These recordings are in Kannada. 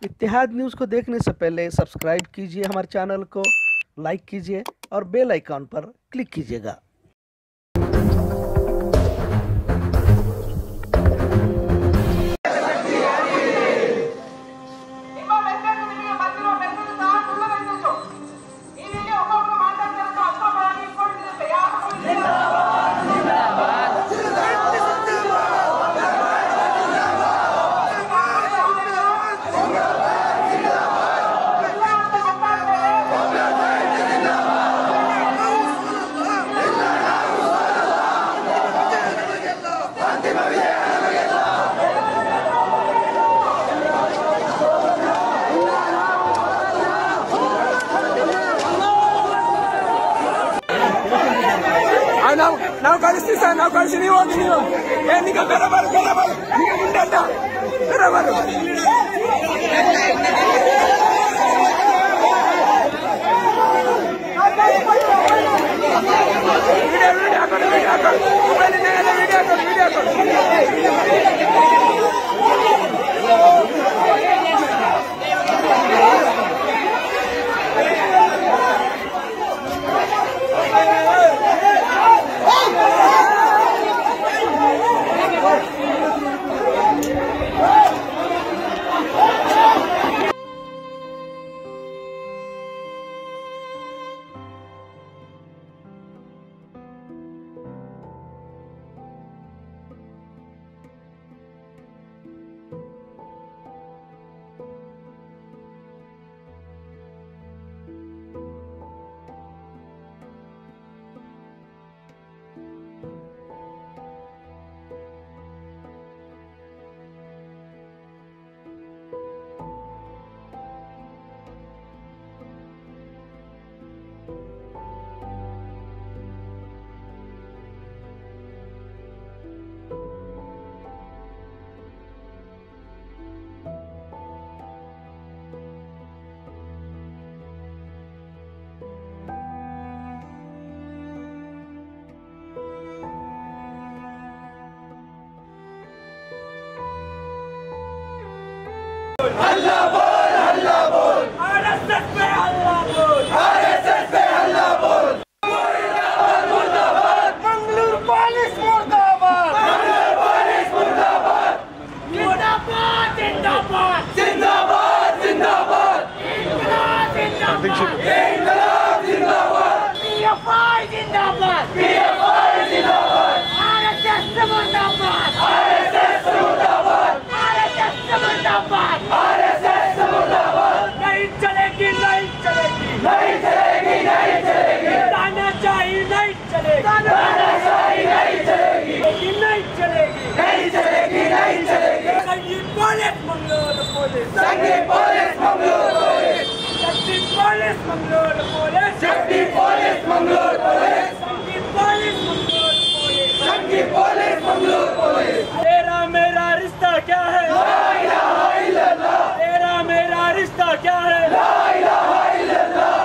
इत्तेहाद न्यूज़ को देखने से पहले सब्सक्राइब कीजिए हमारे चैनल को, लाइक कीजिए और बेल आइकॉन पर क्लिक कीजिएगा। Now కలిసి సార్ now కలిసి నీవు ఏ నీకు బరాబర్ నీకు ఉండదా బరాబర్ हल्ला बोल आरएसएस पे हल्ला बोल मुर्दाबाद मंगलूर पुलिस मुर्दाबाद जिंदाबाद इंकलाब जिंदाबाद पीएफआई जिंदाबाद आरएसएस मुर्दाबाद नहीं चलेगी तानाशाही नहीं चलेगी संगी पुलिस मंगलूर पुलिस शक्ति पुलिस मंगलूर पुलिस तेरा मेरा रिश्ता क्या है ला इलाहा इल्लल्लाह तेरा मेरा रिश्ता क्या है ला इलाहा इल्लल्लाह।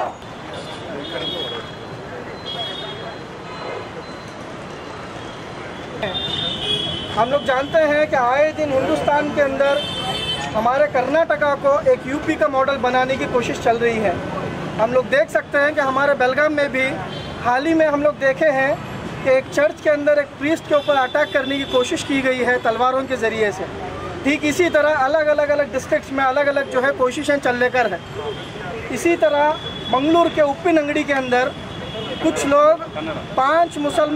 हम लोग जानते हैं कि आए दिन हिंदुस्तान के अंदर हमारे कर्नाटका को एक यूपी का मॉडल बनाने की कोशिश चल रही है। हम लोग देख सकते हैं कि हमारे बेलगाम में भी हाल ही में हम लोग देखे हैं कि एक चर्च के अंदर एक प्रीस्ट के ऊपर अटैक करने की कोशिश की गई है तलवारों के ज़रिए से। ठीक इसी तरह अलग अलग डिस्ट्रिक्ट्स में अलग अलग जो है कोशिशें चल लेकर है। इसी तरह मंगलूर के उप्पिनंगड़ी के अंदर कुछ लोग पांच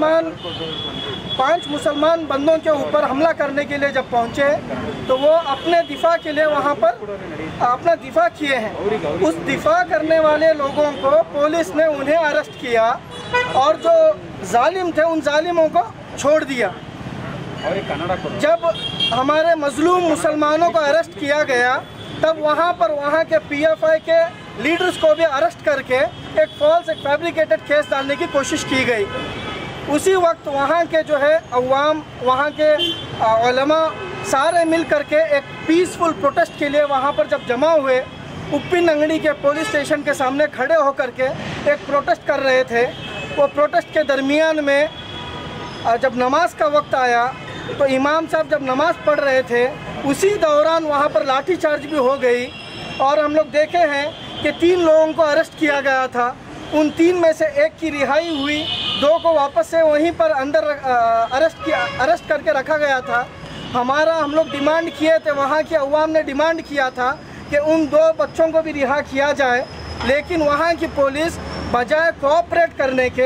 मुसलमान बंदों के ऊपर हमला करने के लिए जब पहुंचे तो वो अपने दिफा के लिए वहां पर अपना दिफा किए हैं। उस दिफा करने वाले लोगों को पुलिस ने उन्हें अरेस्ट किया और जो जालिम थे उन जालिमों को छोड़ दिया। जब हमारे मजलूम मुसलमानों को अरेस्ट किया गया तब वहाँ के पीएफआई के लीडर्स को भी अरेस्ट करके एक फैब्रिकेटेड केस डालने की कोशिश की गई। उसी वक्त वहाँ के जो है अवाम, वहाँ के उलमा सारे मिल करके एक पीसफुल प्रोटेस्ट के लिए वहाँ पर जब जमा हुए, उप्पिनंगड़ी के पुलिस स्टेशन के सामने खड़े होकर के एक प्रोटेस्ट कर रहे थे। वो प्रोटेस्ट के दरमियान में जब नमाज का वक्त आया तो इमाम साहब जब नमाज़ पढ़ रहे थे उसी दौरान वहाँ पर लाठीचार्ज भी हो गई और हम लोग देखे हैं कि 3 लोगों को अरेस्ट किया गया था। उन 3 में से एक की रिहाई हुई, 2 को वापस से वहीं पर अंदर अरेस्ट करके रखा गया था। हम लोग डिमांड किए थे, वहाँ की अवाम ने डिमांड किया था कि उन 2 बच्चों को भी रिहा किया जाए, लेकिन वहाँ की पुलिस बजाय कोऑपरेट करने के,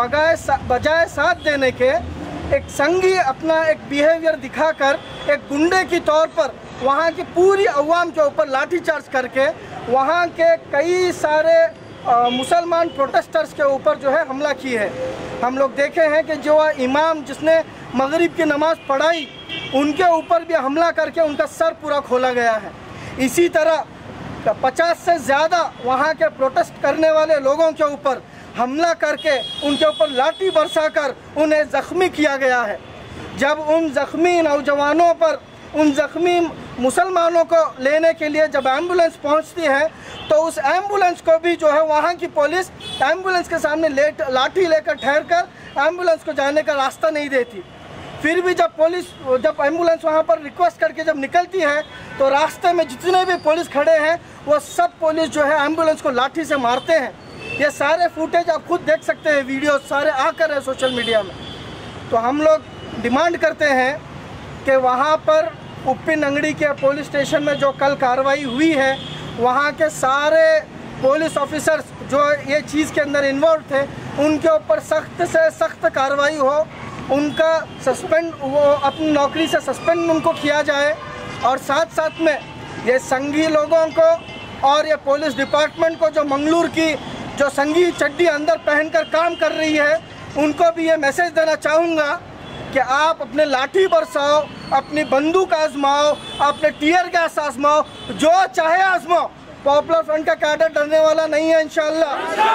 बजाय साथ देने के, एक संगी अपना एक बिहेवियर दिखाकर एक गुंडे की तौर पर वहाँ की पूरी अवाम के ऊपर लाठीचार्ज करके वहाँ के कई सारे मुसलमान प्रोटेस्टर्स के ऊपर जो है हमला की है। हम लोग देखे हैं कि जो इमाम जिसने मगरिब की नमाज़ पढ़ाई, उनके ऊपर भी हमला करके उनका सर पूरा खोला गया है। इसी तरह 50 से ज़्यादा वहाँ के प्रोटेस्ट करने वाले लोगों के ऊपर हमला करके उनके ऊपर लाठी बरसाकर उन्हें ज़ख्मी किया गया है। जब उन ज़ख्मी नौजवानों पर, उन ज़ख्मी मुसलमानों को लेने के लिए जब एम्बुलेंस पहुंचती है तो उस एम्बुलेंस को भी जो है वहाँ की पुलिस एम्बुलेंस के सामने लाठी लेकर ठहर कर एम्बुलेंस को जाने का रास्ता नहीं देती। फिर भी जब एम्बुलेंस वहाँ पर रिक्वेस्ट करके जब निकलती है तो रास्ते में जितने भी पुलिस खड़े हैं वो सब पुलिस जो है एम्बुलेंस को लाठी से मारते हैं। ये सारे फुटेज आप खुद देख सकते हैं, वीडियो सारे आकर है सोशल मीडिया में। तो हम लोग डिमांड करते हैं कि वहाँ पर उप्पीनंगड़ी के पुलिस स्टेशन में जो कल कार्रवाई हुई है, वहाँ के सारे पुलिस ऑफिसर्स जो ये चीज़ के अंदर इन्वॉल्व थे, उनके ऊपर सख्त से सख्त कार्रवाई हो, उनका सस्पेंड, वो अपनी नौकरी से सस्पेंड उनको किया जाए। और साथ साथ में ये संघी लोगों को और ये पुलिस डिपार्टमेंट को जो मंगलूर की जो संघी चड्डी अंदर पहनकर काम कर रही है, उनको भी ये मैसेज देना चाहूँगा कि आप अपने लाठी बरसाओ, अपनी बंदूक आजमाओ, अपने टीयर गैस आजमाओ, जो चाहे आजमाओ। पॉपुलर फ्रंट का कैडर डरने वाला नहीं है इंशाल्लाह।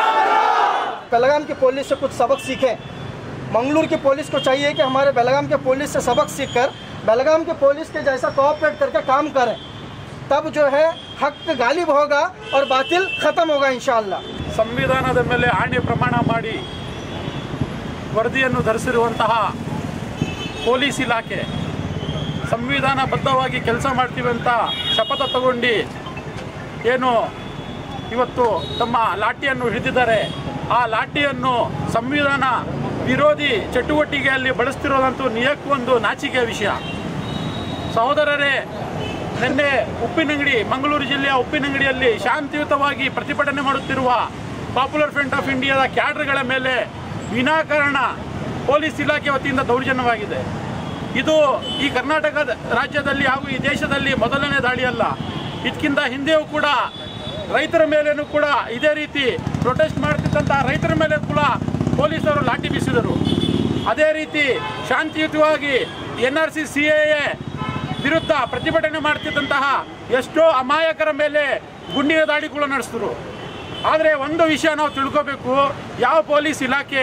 बेलगाम की पुलिस से कुछ सबक सीखें। मंगलूर की पुलिस को चाहिए कि हमारे बेलगाम के पुलिस से सबक सीखकर बेलगाम के पुलिस के जैसा कोऑपरेट करके काम करें, तब जो है हक गालिब होगा और बातिल खत्म होगा इंशाल्लाह। ಸಂವಿಧಾನದ ಮೇಲೆ ಆಣೆ ಪ್ರಮಾಣ ಮಾಡಿ ವರದಿಯನ್ನು ಧರಿಸಿರುವಂತಹ ಪೊಲೀಸ್ ಇಲಾಖೆ ಸಂವಿಧಾನಬದ್ಧವಾಗಿ ಕೆಲಸ ಮಾಡ್ತೀವಿ ಅಂತ ಶಪಥ ತಗೊಂಡು ಏನು ಇವತ್ತು ತಮ್ಮ ಲಾಠಿಯನ್ನು ಹಿಡಿದಿದ್ದಾರೆ, ಆ ಲಾಠಿಯನ್ನು ಸಂವಿಧಾನ ವಿರೋಧಿ ಚಟುವಟಿಕೆಯಲ್ಲಿ ಬಳಸ್ತಿರೋದಂತೂ ನಿಜಕ್ಕೂ ಒಂದು ನಾಚಿಕೆಯ ವಿಷಯ। ಸಹೋದರರೇ, ನಿನ್ನೆ ಉಪ್ಪಿನಂಗಡಿ, ಮಂಗಳೂರು ಜಿಲ್ಲೆಯ ಉಪ್ಪಿನಂಗಡಿಯಲ್ಲಿ ಶಾಂತಿಯುತವಾಗಿ ಪ್ರತಿಭಟನೆ ಮಾಡುತ್ತಿರುವ ಪಾಪ್ಯುಲರ್ ಫ್ರಂಟ್ ಆಫ್ ಇಂಡಿಯಾದ ಕ್ಯಾಡರ್ಗಳ ಮೇಲೆ ವಿನಾಕಾರಣ ಪೊಲೀಸ್ ಇಲಾಖೆ ವತಿಯಿಂದ ದೌರ್ಜನ್ಯವಾಗಿದೆ। ಇದು ಈ ಕರ್ನಾಟಕ ರಾಜ್ಯದಲ್ಲಿ ಹಾಗೂ ಈ ದೇಶದಲ್ಲಿ ಮೊದಲನೇ ದಾಳಿಯಲ್ಲ। ಇದಕ್ಕಿಂತ ಹಿಂದೆಯೂ ಕೂಡ ರೈತರ ಮೇಲೇನೂ ಕೂಡ ಇದೇ ರೀತಿ ಪ್ರೊಟೆಸ್ಟ್ ಮಾಡ್ತಿದ್ದಂತಹ ರೈತರ ಮೇಲೆ ಕೂಡ ಪೊಲೀಸರು ಲಾಠಿ ಬೀಸಿದರು। ಅದೇ ರೀತಿ ಶಾಂತಿಯುತವಾಗಿ NRC CAA ವಿರುದ್ಧ ಪ್ರತಿಭಟನೆ ಮಾಡ್ತಿದ್ದಂತಹ ಎಷ್ಟೋ ಅಮಾಯಕರ ಮೇಲೆ ಗುಂಡಿನ ದಾಳಿಗಳು ನಡೆಸಿದ್ರು। ಆದರೆ ಒಂದು ವಿಷಯ ನಾವು ತಿಳ್ಕೋಬೇಕು, ಯಾವ ಪೊಲೀಸ್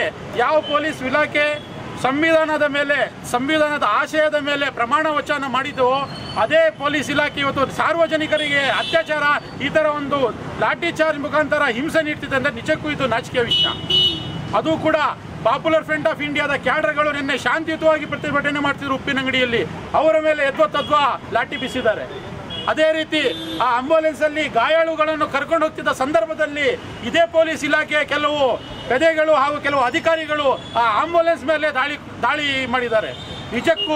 ಇಲಾಖೆ ಸಂವಿಧಾನದ ಮೇಲೆ, ಸಂವಿಧಾನದ ಆಶಯದ ಮೇಲೆ ಪ್ರಮಾಣ ವಚನ ಮಾಡಿದ್ದು, ಅದೇ ಪೊಲೀಸ್ ಇಲಾಖೆ ಇವತ್ತು ಸಾರ್ವಜನಿಕರಿಗೆ ಅತ್ಯಾಚಾರ, ಈ ಥರ ಒಂದು ಲಾಠಿ ಚಾರ್ಜ್ ಮುಖಾಂತರ ಹಿಂಸೆ ನೀಡ್ತಿದೆ ಅಂದರೆ ನಿಜಕ್ಕೂ ಇದು ನಾಚಿಕೆಯ ವಿಷಯ। ಅದು ಕೂಡ ಪಾಪ್ಯುಲರ್ ಫ್ರಂಟ್ ಆಫ್ ಇಂಡಿಯಾದ ಕ್ಯಾಡರ್ಗಳು ನಿನ್ನೆ ಶಾಂತಿಯುತವಾಗಿ ಪ್ರತಿಭಟನೆ ಮಾಡ್ತಿದ್ರು ಉಪ್ಪಿನಂಗಡಿಯಲ್ಲಿ, ಅವರ ಮೇಲೆ ಯದ್ವಾ ಲಾಠಿ ಬೀಸಿದ್ದಾರೆ। ಅದೇ ರೀತಿ ಆ ಆಂಬ್ಯುಲೆನ್ಸಲ್ಲಿ ಗಾಯಾಳುಗಳನ್ನು ಕರ್ಕೊಂಡು ಹೋಗ್ತಿದ್ದ ಸಂದರ್ಭದಲ್ಲಿ ಇದೇ ಪೊಲೀಸ್ ಇಲಾಖೆಯ ಕೆಲವು ಪೇದೆಗಳು ಹಾಗೂ ಕೆಲವು ಅಧಿಕಾರಿಗಳು ಆ ಆಂಬ್ಯುಲೆನ್ಸ್ ಮೇಲೆ ದಾಳಿ ಮಾಡಿದ್ದಾರೆ। ನಿಜಕ್ಕೂ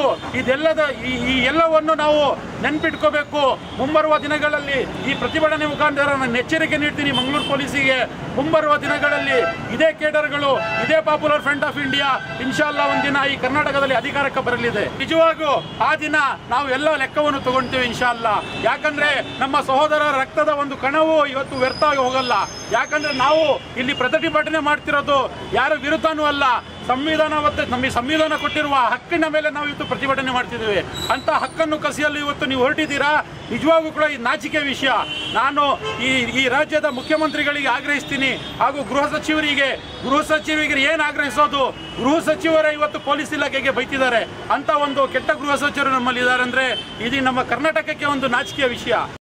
ಈ ಎಲ್ಲವನ್ನು ನಾವು ನೆನಪಿಟ್ಕೋಬೇಕು। ಮುಂಬರುವ ದಿನಗಳಲ್ಲಿ ಈ ಪ್ರತಿಭಟನೆ ಮುಖಾಂತರ ನಾನು ಎಚ್ಚರಿಕೆ ನೀಡ್ತೀನಿ ಮಂಗಳೂರು ಪೊಲೀಸಿಗೆ, ಮುಂಬರುವ ದಿನಗಳಲ್ಲಿ ಇದೇ ಕೇಡರ್ಗಳು, ಇದೇ ಪಾಪ್ಯುಲರ್ ಫ್ರಂಟ್ ಆಫ್ ಇಂಡಿಯಾ ಇನ್ಶಾಲ್ಲಾ ಒಂದಿನ ಈ ಕರ್ನಾಟಕದಲ್ಲಿ ಅಧಿಕಾರಕ್ಕೆ ಬರಲಿದೆ। ನಿಜವಾಗೂ ಆ ದಿನ ನಾವು ಎಲ್ಲ ಲೆಕ್ಕವನ್ನು ತಗೊಳ್ತೇವೆ ಇನ್ಶಾಲ್ಲಾ। ಯಾಕಂದ್ರೆ ನಮ್ಮ ಸಹೋದರರ ರಕ್ತದ ಒಂದು ಕಣವು ಇವತ್ತು ವ್ಯರ್ಥ ಆಗಿ ಹೋಗಲ್ಲ। ಯಾಕಂದ್ರೆ ನಾವು ಇಲ್ಲಿ ಪ್ರತಿಭಟನೆ ಮಾಡ್ತಿರೋದು ಯಾರ ವಿರುದ್ಧನೂ ಅಲ್ಲ, ನಮಗೆ ಸಂವಿಧಾನ ಕೊಟ್ಟಿರುವ ಹಕ್ಕಿನ ಮೇಲೆ ನಾವು ಇವತ್ತು ಪ್ರತಿಭಟನೆ ಮಾಡ್ತಿದ್ದೇವೆ। ಅಂತ ಹಕ್ಕನ್ನು ಕಸಿಯಲು ಇವತ್ತು ನೀವು ಹೊರಟಿದ್ದೀರಾ, ನಿಜವಾಗೂ ಕೂಡ ಈ ನಾಚಿಕೆ ವಿಷಯ। ನಾನು ಈ ರಾಜ್ಯದ ಮುಖ್ಯಮಂತ್ರಿಗಳಿಗೆ ಆಗ್ರಹಿಸ್ತೀನಿ, ಹಾಗೂ ಗೃಹ ಸಚಿವರಿಗೆ ಏನು ಆಗ್ರಹಿಸೋದು, ಗೃಹ ಸಚಿವರೇ ಇವತ್ತು ಪೊಲೀಸ್ ಇಲಾಖೆಗೆ ಬೈತಿದ್ದಾರೆ। ಅಂತ ಒಂದು ಕೆಟ್ಟ ಗೃಹ ಸಚಿವರು ನಮ್ಮಲ್ಲಿ ಇದ್ದಾರೆ ಅಂದರೆ ಇದು ನಮ್ಮ ಕರ್ನಾಟಕಕ್ಕೆ ಒಂದು ನಾಚಿಕೆಯ ವಿಷಯ।